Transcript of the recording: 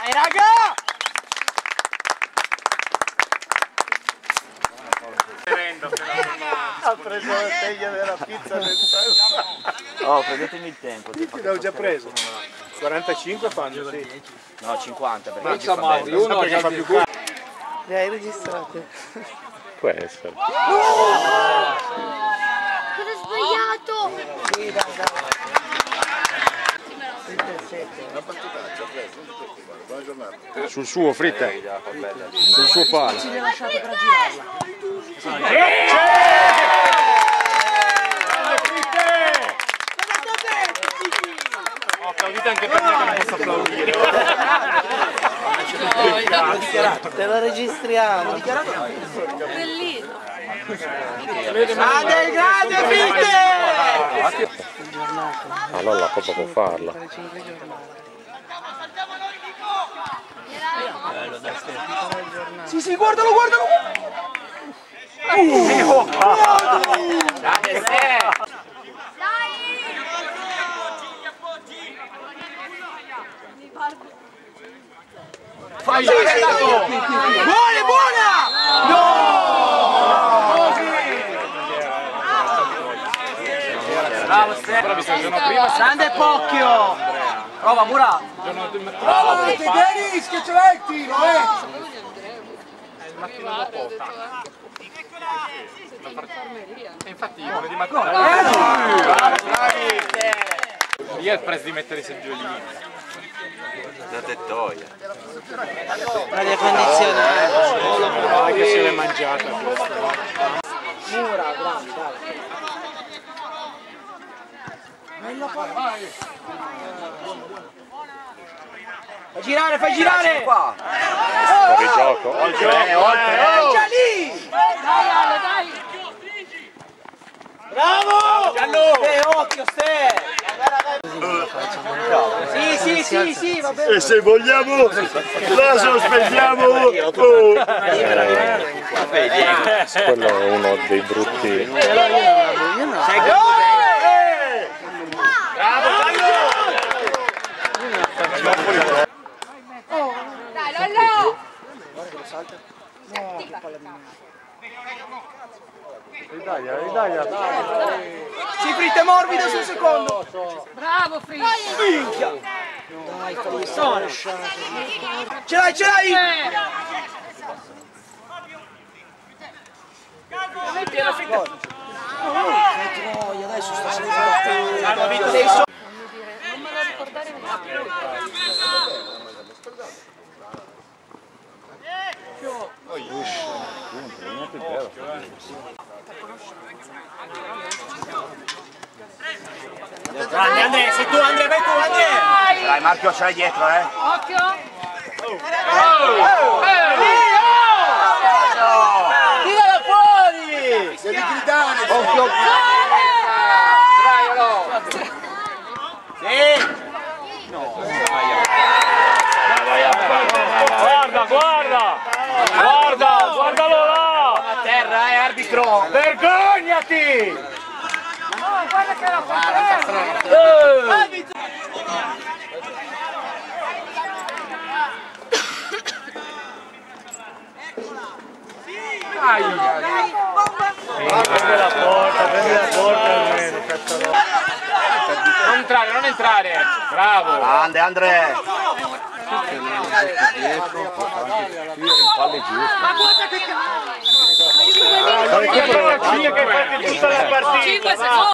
Dai raga! Ha preso la teglia della pizza nel senso. Oh, prendetemi il tempo. L'ho già preso. 45 fanno, sì. No, 50 perché Non sa mai, uno che fa più caro. Dai, registrate. Può essere. Cosa ho sbagliato? Sì, dai. Buona giornata. Sul suo fritte. Sul suo palo. Ci l'hai lasciato per girarla. Ho applaudito anche per me che non posso applaudire. Te lo registriamo. Bellino. Grande, grande, finte! Allora la coppa può farla. Sì, sì, guardalo, guardalo! Fai buona, buona! No! Bravo Stefano, grande Pocchio! Prova Mura! Bravo Denis, che ce l'hai il tiro, il mattino dopo. E infatti io di mattina. Io ho il prezzo di mettere i seggiolini. La tettoia. L'aria condizionata. Guarda che se l'è mangiata questa. Mura, grande, dai. Fai girare, fai girare! Fuori gioco. Oltre! Già lì! Dai Ale, dai. Bravo! Gianlu! Occhio, Ste! Sì, va bene. E se vogliamo la sospendiamo. Quello è uno dei brutti. Sei bravo, Dai Lollo. Si fritte morbido sul secondo! Bravo Fritz. Minchia! Dai, Fallissone! Ce l'hai, ce l'hai! Troia, adesso sta sempre Hanno vinto dei soldi! Non me lo ricordare Grande Andrea, sei tu Andrea, vai tu Andrea! Dai Marchio, ce l'hai dietro, Occhio. Tirala fuori! Devi gridare. Occhio! Sì! Guarda, guarda! Guarda, guardalo là! A terra, arbitro! Vergognati! Guarda che la fa. Prendi la porta almeno, cazzo. Non entrare! Bravo! Grande Andrea! Ma guarda che Che fai tutta la partita! 5 secondi.